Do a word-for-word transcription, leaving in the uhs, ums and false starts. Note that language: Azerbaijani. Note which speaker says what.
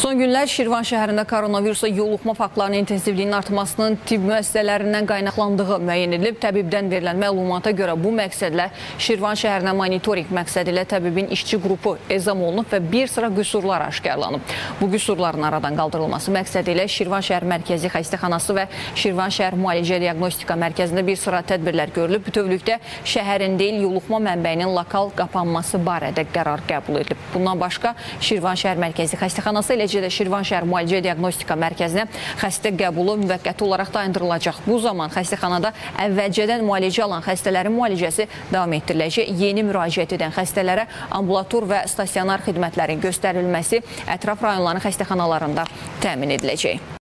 Speaker 1: Son günlər Şirvan şəhərində koronavirusa yoluxma faktlarının intensivliyinin artmasının tibb müəssisələrindən qaynaqlandığı müəyyən edilib. Təbibdən verilən məlumata görə bu məqsədlə Şirvan şəhərinə monitorinq məqsədi ilə təbibin işçi qrupu ezam olunub və bir sıra qüsurlar aşkarlanıb. Bu qüsurların aradan qaldırılması məqsədi ilə Şirvan şəhər mərkəzi xəstəxanası və Şirvan şəhər müalicə diaqnostika mərkəzində bir sıra tədbirlər görülüb. Bütövlükdə şəhərin deyil, yoluxma mənbəyinin lokal qapanması barədə qərar qəbul edilib. Bundan başqa Şirvan şəhər mərkəzi xəstəxanası eləcə də Şirvan şəhər müalicə diaqnostika mərkəzinə xəstə qəbulu müvəqqəti olaraq dayandırılacaq. Bu zaman xəstəxanada əvvəlcədən müalicə alan xəstələrin müalicəsi davam etdiriləcək. Yeni müraciət edən xəstələrə ambulator və stasionar xidmətlərin göstərilməsi ətraf rayonların xəstəxanalarında təmin ediləcək.